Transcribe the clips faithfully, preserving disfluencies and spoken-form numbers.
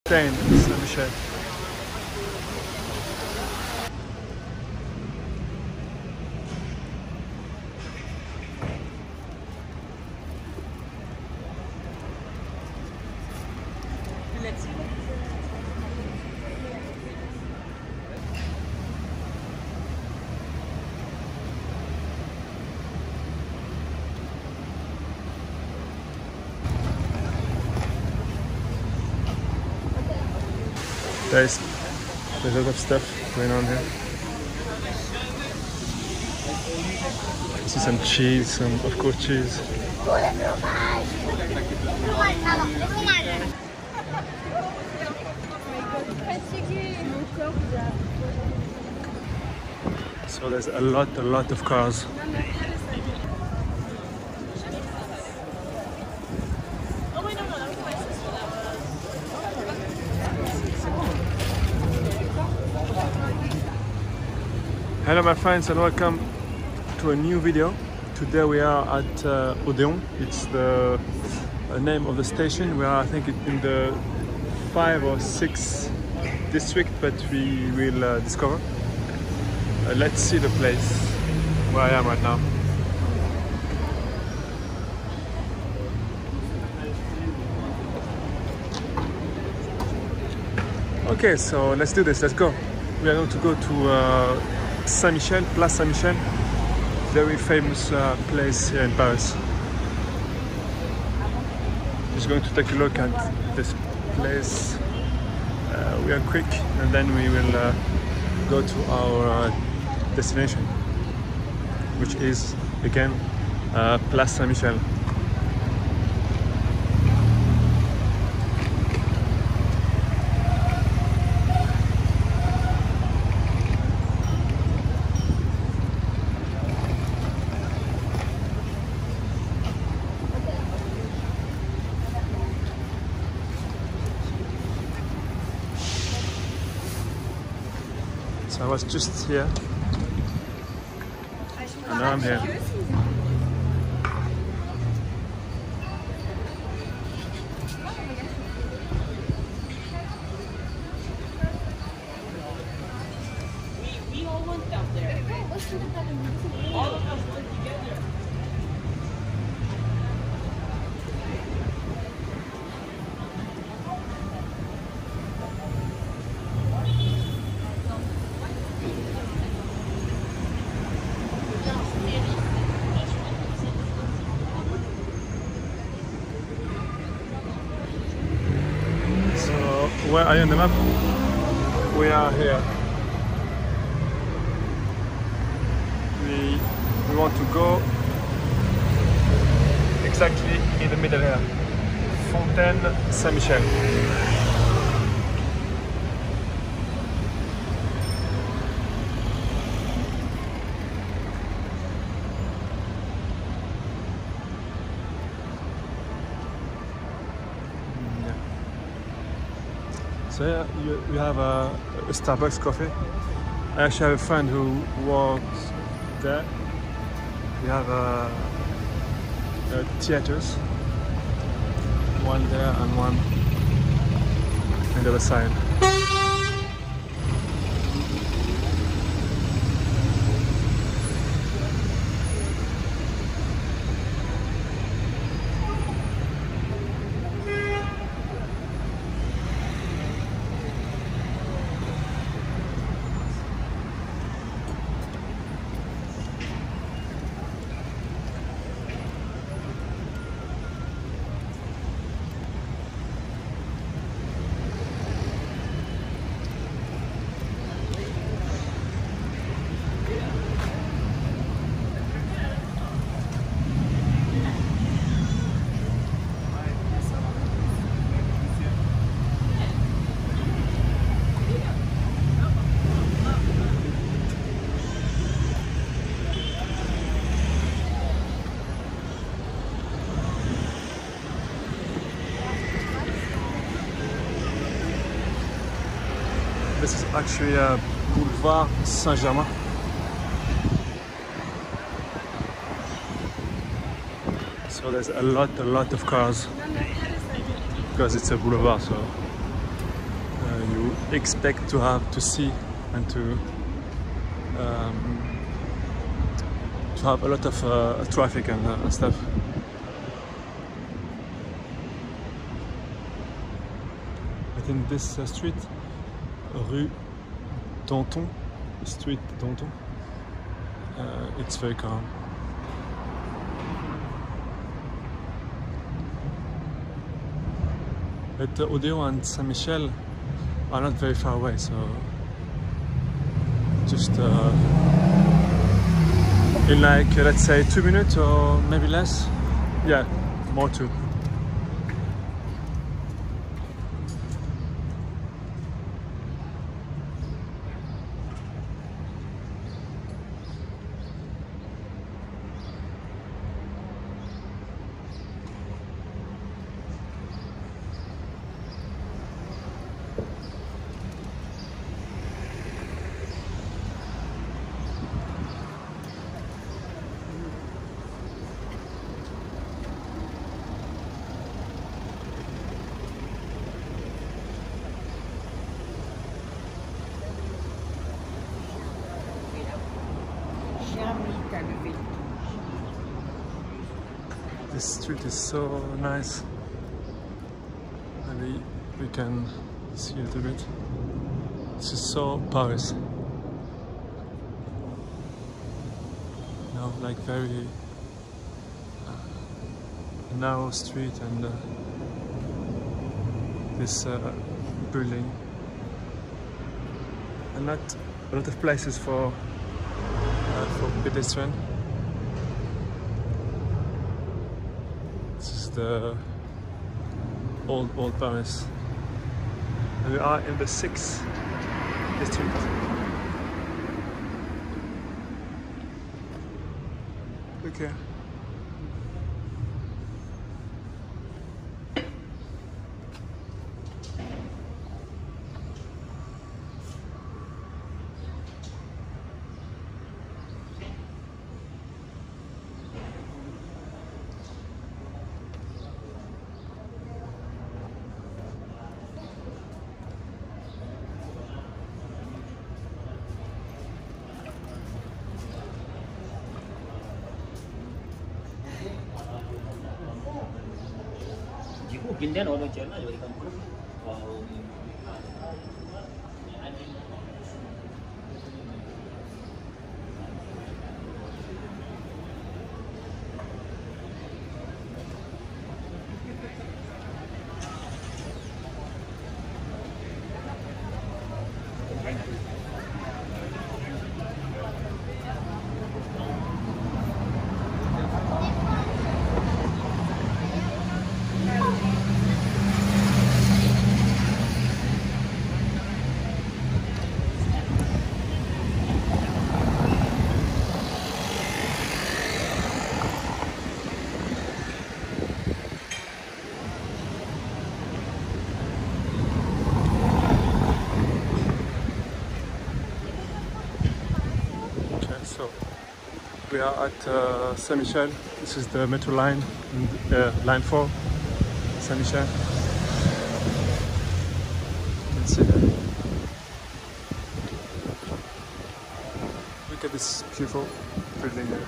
Fontaine Saint-Michel. There's, there's a lot of stuff going on here. I see some cheese, some of course cheese. So there's a lot, a lot of cars. Hello my friends and welcome to a new video. Today we are at uh, Odéon. It's the uh, name of the station. We are I think in the five or six district, but we will uh, discover. Uh, let's see the place where I am right now. Okay, so let's do this, let's go. We are going to go to uh, Saint-Michel, Place Saint-Michel, very famous uh, place here in Paris. Just going to take a look at this place. Uh, we are quick and then we will uh, go to our uh, destination, which is again uh, Place Saint-Michel. So I was just here, and now I'm here. We, we all went down there. All of us went together. Where are you on the map? We are here. We, we want to go exactly in the middle here. Fontaine Saint-Michel. So yeah, you, you have a, a Starbucks coffee. I actually have a friend who works there. We have a, a theaters, one there and one on the other side. This is actually a Boulevard Saint-Germain. So there's a lot, a lot of cars because it's a boulevard. So expect to have to see and to um, to have a lot of uh, traffic and, uh, and stuff. But in this uh, street, Rue Danton, Street Danton, uh, it's very calm. But uh, Odéon and Saint-Michel are not very far away, so just uh, in like uh, let's say two minutes or maybe less. Yeah, more too. This street is so nice. Maybe we can see a little bit. This is so Paris. You know, like very uh, narrow street and uh, this uh, building, and not a lot of places for uh, for pedestrian. This is the old old Paris, and we are in the sixth district. Look here. Pindah orang China juga di kampung. Wow. We are at uh, Saint-Michel. This is the metro line, uh, line four, Saint-Michel. You can see that. Look at this beautiful building here.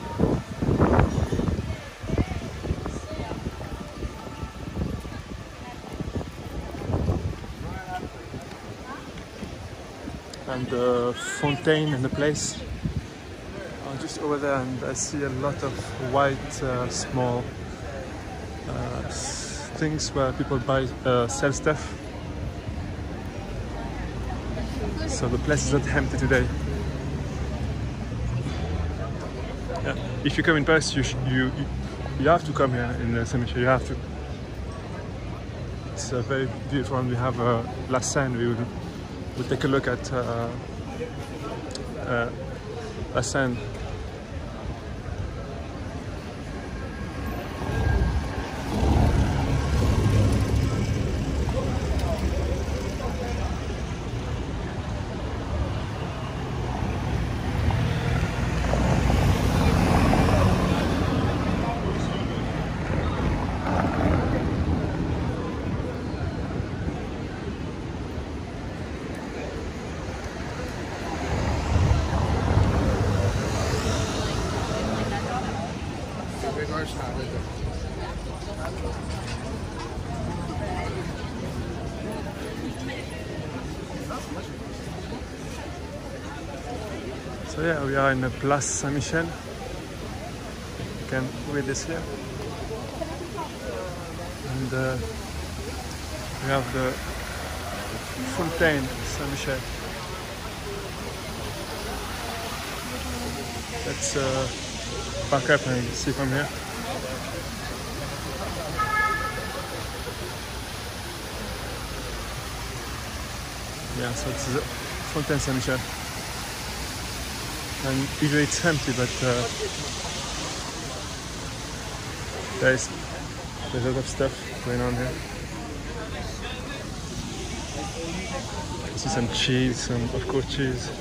And the fontaine in the place. Just over there, and I see a lot of white uh, small uh, things where people buy uh, sell stuff. So the place is not empty today. Yeah. If you come in Paris, you you you have to come here in uh, Saint-Michel. You have to. It's uh, very beautiful, and we have uh, La Seine. We will we'll take a look at uh, uh, La Seine. So yeah, we are in the Place Saint-Michel. You can read this here. And uh, we have the Fontaine Saint-Michel. Let's uh, back up and see from here. Yeah, so it's the Fontaine Saint-Michel. And usually it's empty, but uh, there's, there's a lot of stuff going on here. I see some cheese, some of course cheese.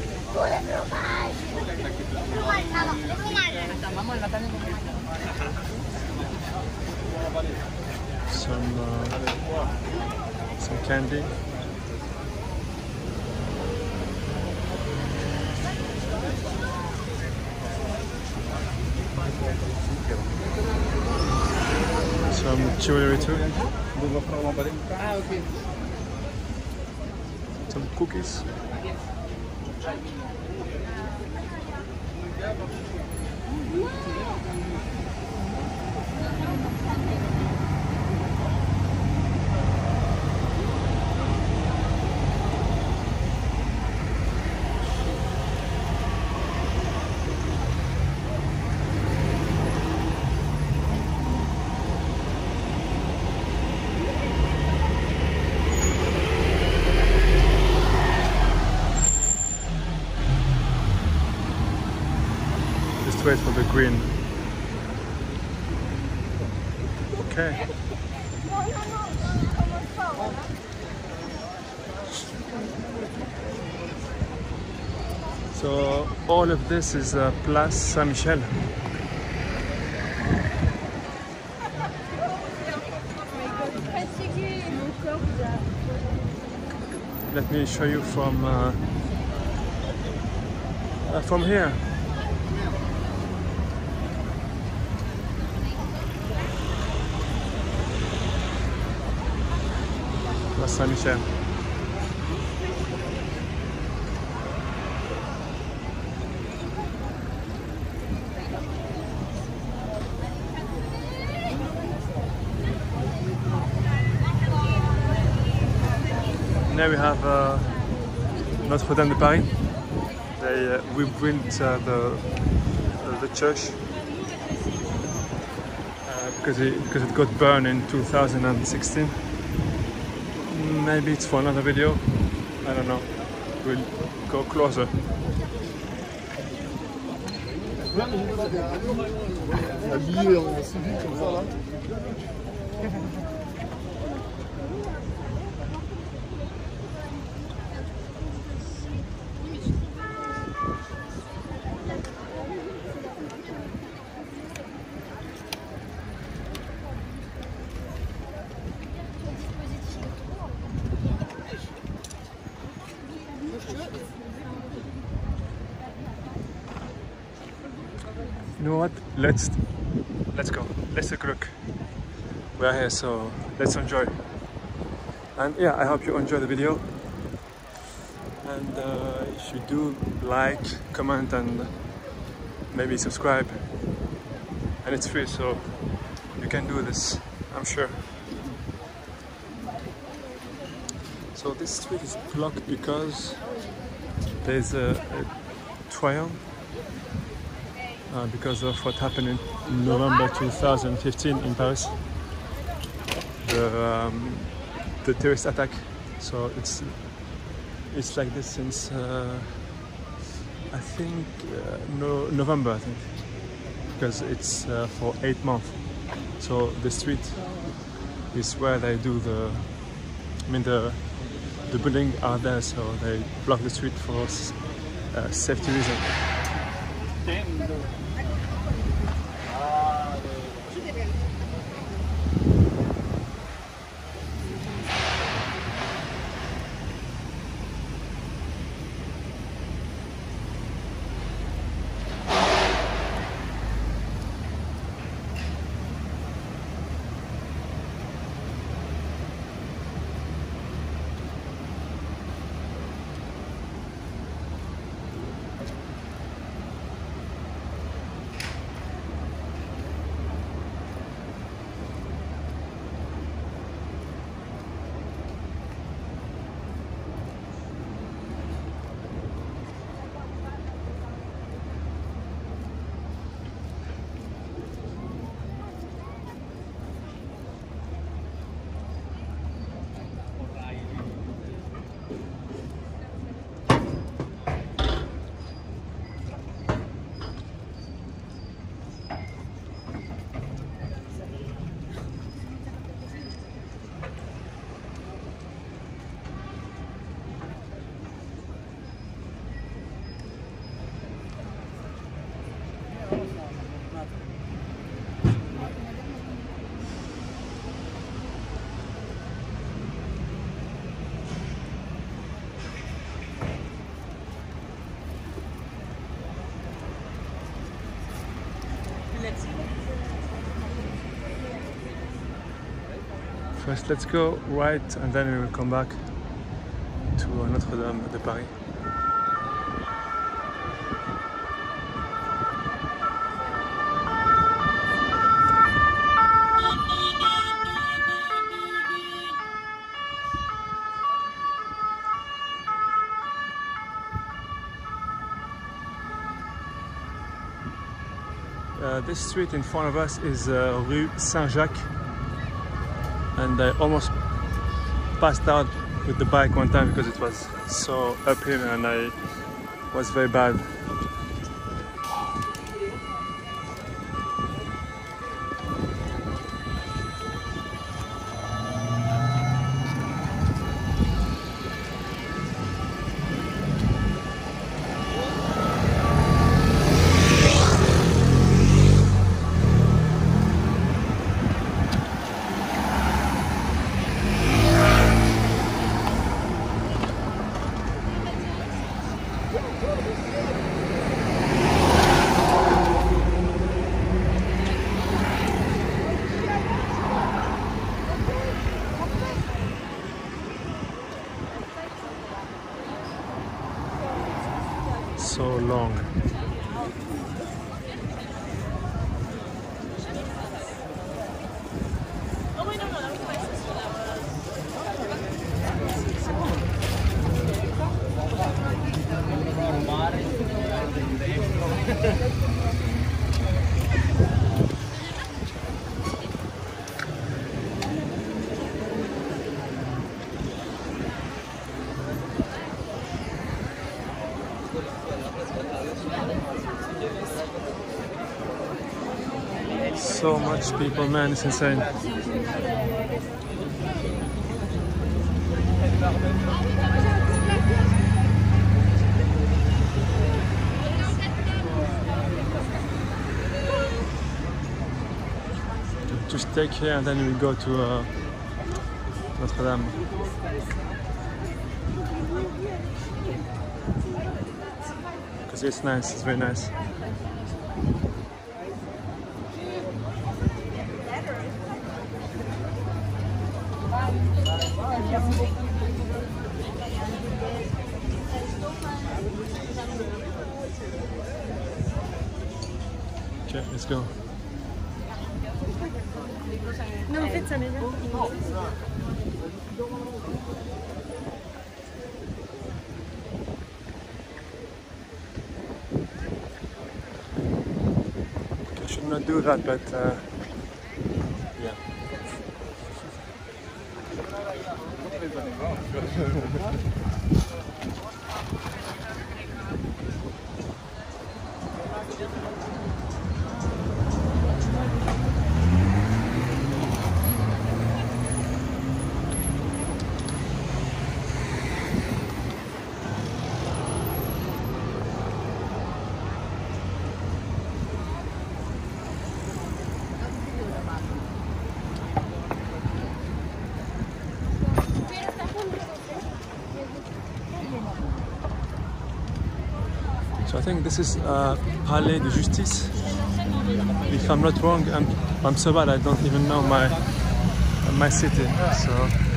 Some uh, some candy. Some jewelry too. Some cookies. Just wait for the green. Okay. So all of this is uh, Place Saint-Michel. Let me show you from uh, uh, from here. Place Saint-Michel. Now we have uh, Notre Dame de Paris. They uh, rebuilt uh, the uh, the church uh, because it because it got burned in two thousand sixteen. Maybe it's for another video. I don't know. We'll go closer. Habillé en civil comme ça là. You know what? Let's let's go. Let's take a look. We're here, so let's enjoy. And yeah, I hope you enjoy the video. And uh, if you do, like, comment, and maybe subscribe. And it's free, so you can do this, I'm sure. So this street is blocked because there's a, a trial. Uh, because of what happened in November two thousand fifteen in Paris, the um, the terrorist attack. So it's it's like this since uh, I think uh, no November, I think, because it's uh, for eight months. So the street is where they do the. I mean the the building are there, so they block the street for uh, safety reasons. First, let's go right and then we will come back to Notre-Dame de Paris. Uh, this street in front of us is uh, Rue Saint-Jacques, and I almost passed out with the bike one time because it was so uphill and I was very bad. So long. Oh wait, no, no, that was my sister. So much people, man, it's insane. Just take here and then we go to uh, Notre Dame. Because it's nice, it's very nice. Okay, let's go. Non, en fait, ça m'énerve. I should not do that, but uh, yeah. So I think this is uh, Palais de Justice. If I'm not wrong, I'm, I'm so bad I don't even know my my city. So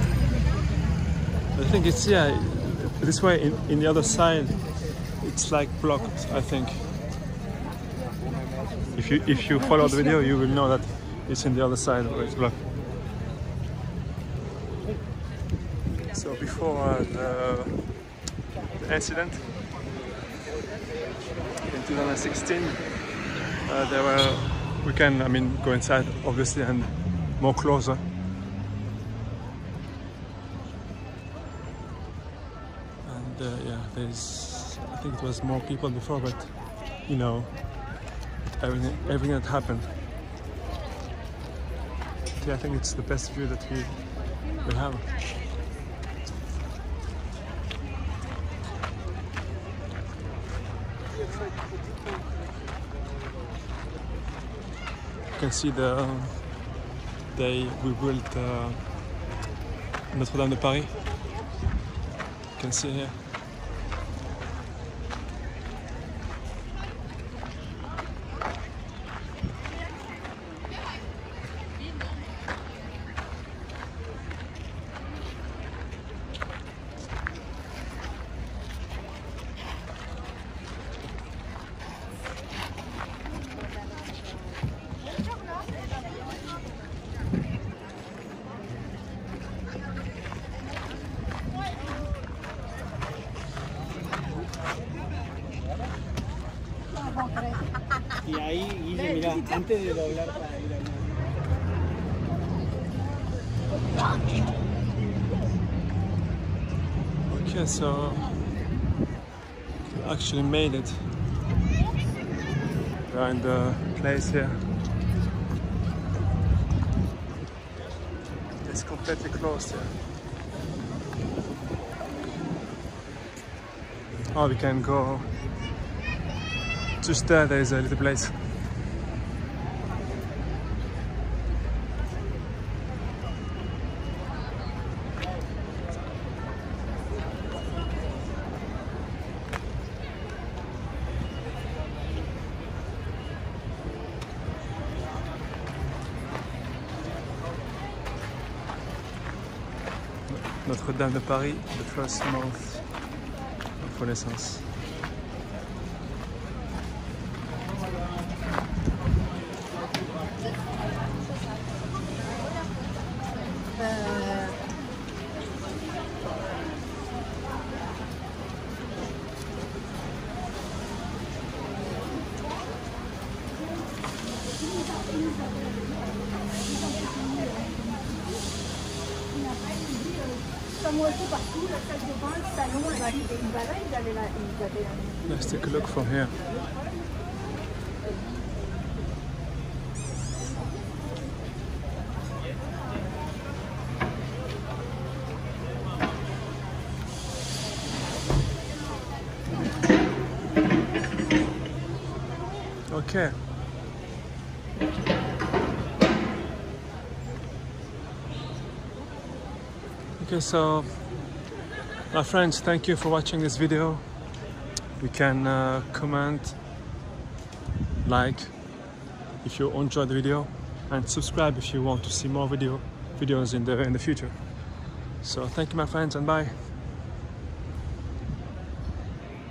I think it's, yeah, this way. In, in the other side, it's like blocked, I think. If you if you follow the video, you will know that it's in the other side where it's blocked. So before uh, the, the incident in two thousand sixteen, uh, there were, we can, I mean, go inside obviously and more closer. And uh, yeah, there's, I think it was more people before, but you know, everything, everything that happened. Yeah, I think it's the best view that we, we have. You can see the um, they rebuilt uh, Notre-Dame de Paris. You can see here. Y ahí, Guille, mira, antes de doblar para ir a Okay, so we actually made it. We're in the place here. It's completely closed here. Oh, we can go just there. There is a little place. Notre-Dame de Paris, the first month of Renaissance. Let's take a look from here. Okay. Okay, so my friends, thank you for watching this video. You can uh, comment, like if you enjoyed the video, and subscribe if you want to see more video videos in the in the future. So thank you, my friends, and bye.